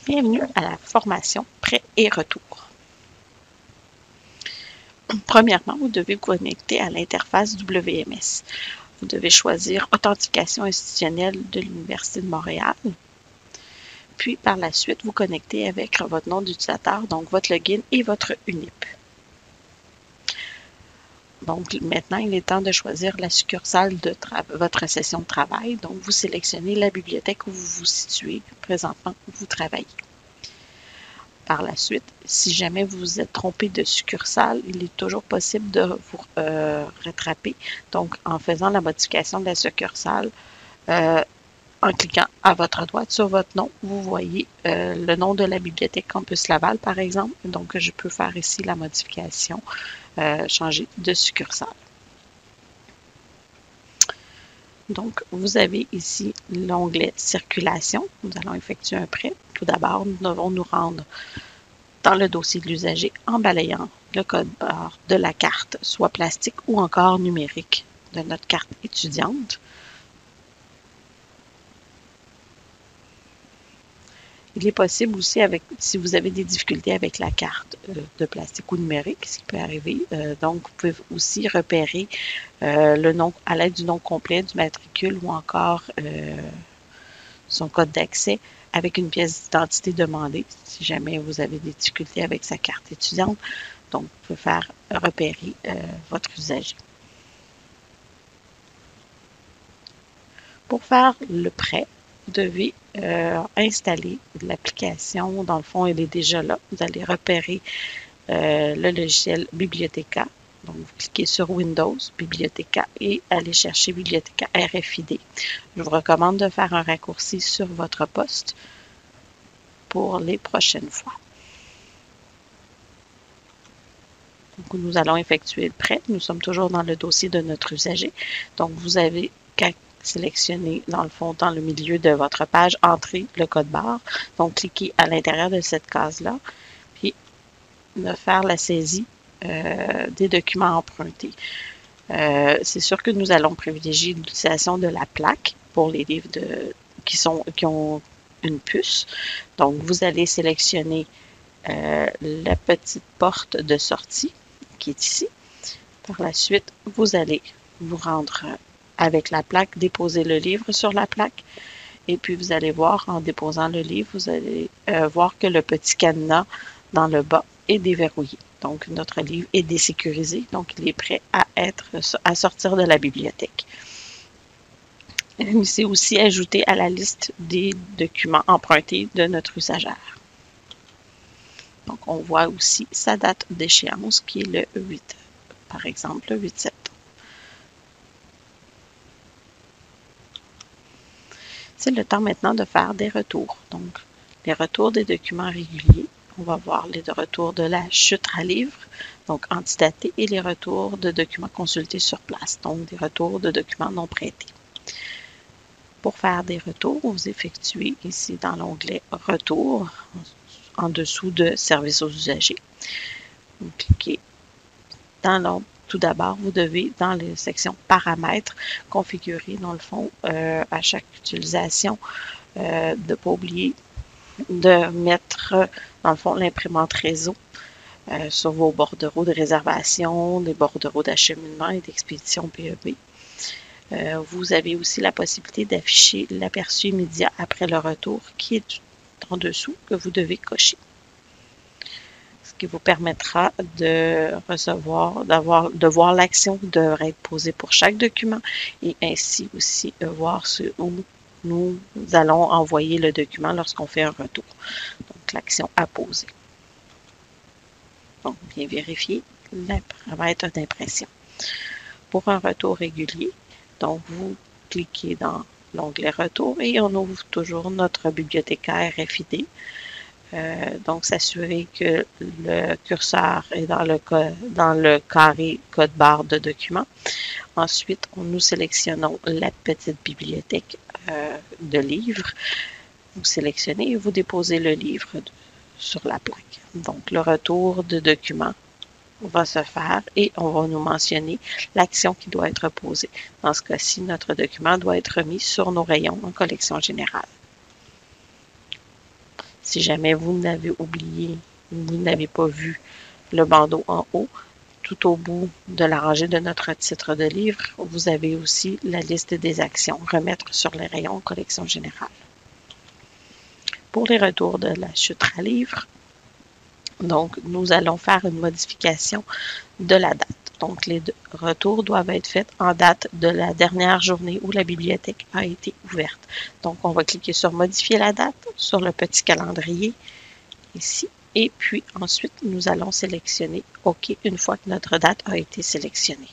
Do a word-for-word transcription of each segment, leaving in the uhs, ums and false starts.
Bienvenue à la formation Prêt et retour. Premièrement, vous devez vous connecter à l'interface W M S. Vous devez choisir Authentification institutionnelle de l'Université de Montréal. Puis, par la suite, vous connectez avec votre nom d'utilisateur, donc votre login et votre U N I P. Donc, maintenant, il est temps de choisir la succursale de votre session de travail. Donc, vous sélectionnez la bibliothèque où vous vous situez présentement, où vous travaillez. Par la suite, si jamais vous vous êtes trompé de succursale, il est toujours possible de vous euh, rattraper. Donc, en faisant la modification de la succursale, euh, en cliquant à votre droite sur votre nom, vous voyez euh, le nom de la bibliothèque Campus Laval, par exemple. Donc, je peux faire ici la modification, euh, changer de succursale. Donc, vous avez ici l'onglet Circulation. Nous allons effectuer un prêt. Tout d'abord, nous devons nous rendre dans le dossier de l'usager en balayant le code barre de la carte, soit plastique ou encore numérique, de notre carte étudiante. Il est possible aussi, avec, si vous avez des difficultés avec la carte euh, de plastique ou numérique, ce qui peut arriver, euh, donc vous pouvez aussi repérer euh, le nom à l'aide du nom complet du matricule ou encore euh, son code d'accès avec une pièce d'identité demandée, si jamais vous avez des difficultés avec sa carte étudiante. Donc, vous pouvez faire repérer euh, votre usager. Pour faire le prêt, vous devez euh, installer l'application. Dans le fond, elle est déjà là. Vous allez repérer euh, le logiciel Bibliotheca. Donc, vous cliquez sur Windows, Bibliotheca et allez chercher Bibliotheca R F I D. Je vous recommande de faire un raccourci sur votre poste pour les prochaines fois. Donc, nous allons effectuer le prêt. Nous sommes toujours dans le dossier de notre usager. Donc, vous avez qu'à sélectionner, dans le fond, dans le milieu de votre page, entrer le code barre. Donc, cliquez à l'intérieur de cette case-là, puis de faire la saisie euh, des documents empruntés. Euh, c'est sûr que nous allons privilégier l'utilisation de la plaque pour les livres de, qui, sont, qui ont une puce. Donc, vous allez sélectionner euh, la petite porte de sortie qui est ici. Par la suite, vous allez vous rendre avec la plaque, déposer le livre sur la plaque. Et puis, vous allez voir, en déposant le livre, vous allez euh, voir que le petit cadenas dans le bas est déverrouillé. Donc, notre livre est désécurisé. Donc, il est prêt à être à sortir de la bibliothèque. C'est aussi ajouté à la liste des documents empruntés de notre usagère. Donc, on voit aussi sa date d'échéance qui est le huit, par exemple, le huit septembre. C'est le temps maintenant de faire des retours. Donc, les retours des documents réguliers. On va voir les retours de la chute à livre, donc antidatés, et les retours de documents consultés sur place, donc des retours de documents non prêtés. Pour faire des retours, vous effectuez ici dans l'onglet « Retour » en dessous de « Services aux usagers ». Vous cliquez dans l'onglet. Tout d'abord, vous devez, dans la section « Paramètres », configurer, dans le fond, euh, à chaque utilisation, euh, de ne pas oublier de mettre, dans le fond, l'imprimante réseau euh, sur vos bordereaux de réservation, des bordereaux d'acheminement et d'expédition P E B. Euh, vous avez aussi la possibilité d'afficher l'aperçu immédiat après le retour qui est en dessous que vous devez cocher. Ce qui vous permettra de recevoir, d'avoir, de voir l'action qui devrait être posée pour chaque document et ainsi aussi euh, voir ce où nous allons envoyer le document lorsqu'on fait un retour. Donc, l'action à poser. Donc, bien vérifier les paramètres d'impression. Pour un retour régulier, donc vous cliquez dans l'onglet Retour et on ouvre toujours notre bibliothécaire R F I D. Euh, donc, s'assurer que le curseur est dans le, dans le carré code barre de document. Ensuite, nous sélectionnons la petite bibliothèque euh, de livres. Vous sélectionnez et vous déposez le livre de, sur la plaque. Donc, le retour de document va se faire et on va nous mentionner l'action qui doit être posée. Dans ce cas-ci, notre document doit être mis sur nos rayons en collection générale. Si jamais vous n'avez oublié, vous n'avez pas vu le bandeau en haut, tout au bout de la rangée de notre titre de livre, vous avez aussi la liste des actions, remettre sur les rayons collection générale. Pour les retours de la chute à livre, donc nous allons faire une modification de la date. Donc les retours doivent être faits en date de la dernière journée où la bibliothèque a été ouverte. Donc on va cliquer sur modifier la date sur le petit calendrier ici. Et puis ensuite, nous allons sélectionner OK une fois que notre date a été sélectionnée.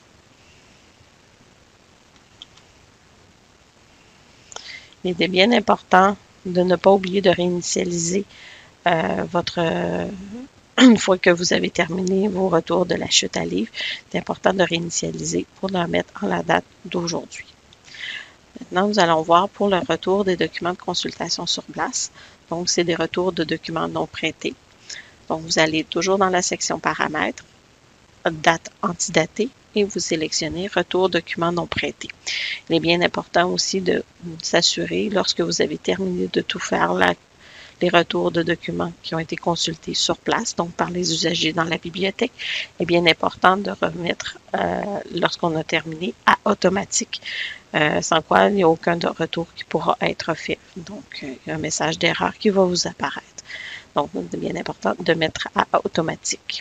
Il est bien important de ne pas oublier de réinitialiser euh, votre... Euh, une fois que vous avez terminé vos retours de la chute à livre, c'est important de réinitialiser pour le mettre en la date d'aujourd'hui. Maintenant, nous allons voir pour le retour des documents de consultation sur place. Donc, c'est des retours de documents non prêtés. Donc, vous allez toujours dans la section paramètres, date antidatée, et vous sélectionnez retour documents non prêtés. Il est bien important aussi de s'assurer, lorsque vous avez terminé de tout faire, la, les retours de documents qui ont été consultés sur place, donc par les usagers dans la bibliothèque, il est bien important de remettre, euh, lorsqu'on a terminé, à automatique, euh, sans quoi il n'y a aucun retour qui pourra être fait. Donc, il y a un message d'erreur qui va vous apparaître. Donc, c'est bien important de mettre à automatique.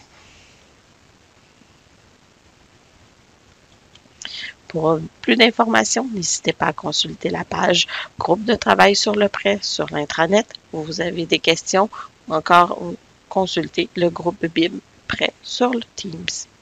Pour plus d'informations, n'hésitez pas à consulter la page Groupe de travail sur le prêt sur l'intranet où vous avez des questions ou encore consulter le groupe B I M Prêt sur le Teams.